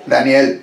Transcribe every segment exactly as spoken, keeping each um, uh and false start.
Daniel,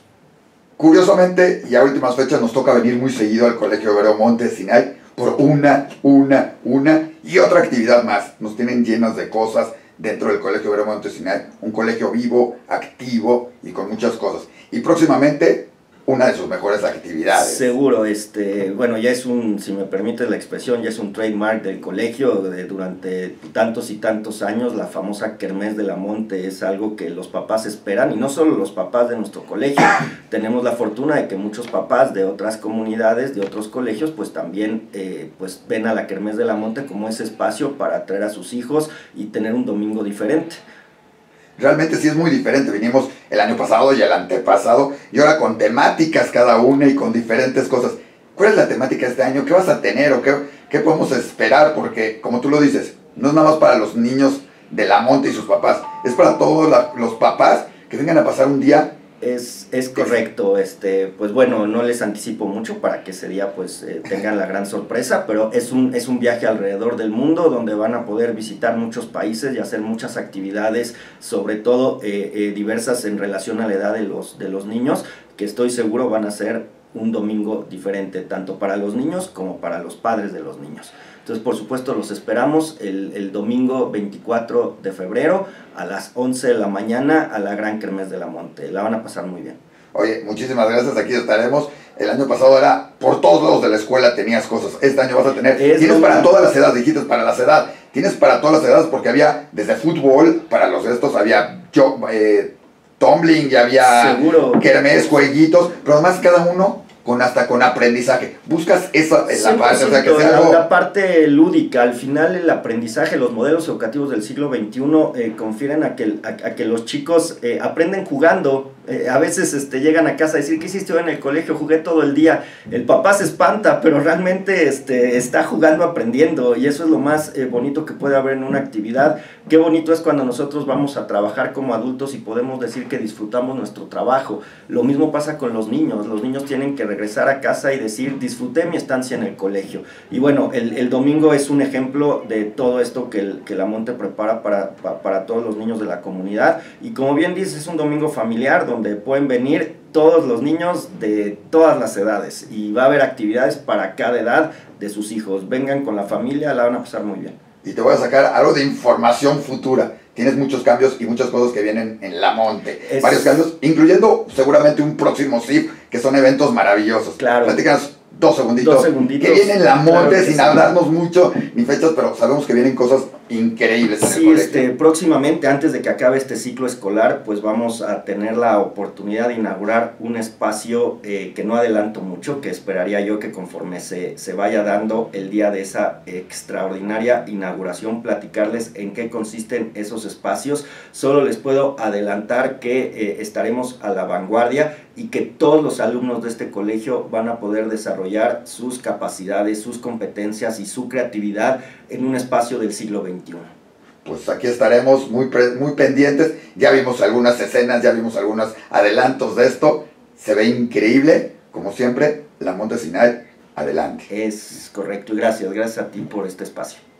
curiosamente, y a últimas fechas nos toca venir muy seguido al Colegio Obrero Monte Sinai por una, una, una y otra actividad más. Nos tienen llenas de cosas dentro del Colegio Obrero Monte Sinai, un colegio vivo, activo y con muchas cosas. Y próximamente, una de sus mejores actividades. Seguro, este, bueno, ya es un, si me permite la expresión, ya es un trademark del colegio de, durante tantos y tantos años. La famosa Kermés de la Monte es algo que los papás esperan, y no solo los papás de nuestro colegio. Tenemos la fortuna de que muchos papás de otras comunidades, de otros colegios, pues también eh, pues ven a la Kermés de la Monte como ese espacio para traer a sus hijos y tener un domingo diferente. Realmente sí es muy diferente. Vinimos el año pasado y el antepasado, y ahora con temáticas cada una y con diferentes cosas. ¿Cuál es la temática de este año? ¿Qué vas a tener o qué, qué podemos esperar? Porque, como tú lo dices, no es nada más para los niños de la Monte y sus papás, es para todos la, los papás que vengan a pasar un día. Es, es correcto, este, pues bueno, no les anticipo mucho para que ese día pues eh, tengan la gran sorpresa, pero es un, es un viaje alrededor del mundo donde van a poder visitar muchos países y hacer muchas actividades, sobre todo eh, eh, diversas en relación a la edad de los, de los niños, que estoy seguro van a ser un domingo diferente, tanto para los niños como para los padres de los niños. Entonces, por supuesto, los esperamos el, el domingo veinticuatro de febrero a las once de la mañana a la Gran Kermés de la Monte. La van a pasar muy bien. Oye, muchísimas gracias, aquí estaremos. El año pasado era por todos lados de la escuela tenías cosas. Este año vas a tener, es tienes para todas las edades, dijiste para las edades. Tienes para todas las edades porque había desde fútbol, para los estos había yo, eh, tumbling y había kermés, jueguitos, pero además cada uno con hasta con aprendizaje. Buscas esa en la parte, o sea, que sea algo... la parte lúdica. Al final el aprendizaje, los modelos educativos del siglo veintiuno eh, confieren a que, a, a que los chicos eh, aprenden jugando. Eh, a veces este, llegan a casa a decir, ¿qué hiciste hoy en el colegio? Jugué todo el día. El papá se espanta, pero realmente este, está jugando, aprendiendo, y eso es lo más eh, bonito que puede haber en una actividad. Qué bonito es cuando nosotros vamos a trabajar como adultos y podemos decir que disfrutamos nuestro trabajo. Lo mismo pasa con los niños. Los niños tienen que regresar a casa y decir, disfruté mi estancia en el colegio. Y bueno, el, el domingo es un ejemplo de todo esto que, el, que la Monte prepara para, para, para todos los niños de la comunidad. Y como bien dices, es un domingo familiar donde pueden venir todos los niños de todas las edades, y va a haber actividades para cada edad de sus hijos. Vengan con la familia, la van a pasar muy bien. Y te voy a sacar algo de información futura. Tienes muchos cambios y muchas cosas que vienen en la Monte. Es... Varios cambios, incluyendo seguramente un próximo S I F, que son eventos maravillosos. Claro. Platícanos dos segunditos. Dos segunditos. Que viene en la Monte, claro, sin sí. hablarnos mucho ni fechas, pero sabemos que vienen cosas increíbles en sí, el colegio. Este, próximamente, antes de que acabe este ciclo escolar, pues vamos a tener la oportunidad de inaugurar un espacio eh, que no adelanto mucho, que esperaría yo que conforme se, se vaya dando el día de esa extraordinaria inauguración, platicarles en qué consisten esos espacios. Solo les puedo adelantar que eh, estaremos a la vanguardia y que todos los alumnos de este colegio van a poder desarrollar sus capacidades, sus competencias y su creatividad en un espacio del siglo veintiuno. Pues aquí estaremos muy, muy pendientes. Ya vimos algunas escenas, ya vimos algunos adelantos de esto. Se ve increíble, como siempre, la Monte Sinai, adelante. Es correcto, y gracias, gracias a ti por este espacio.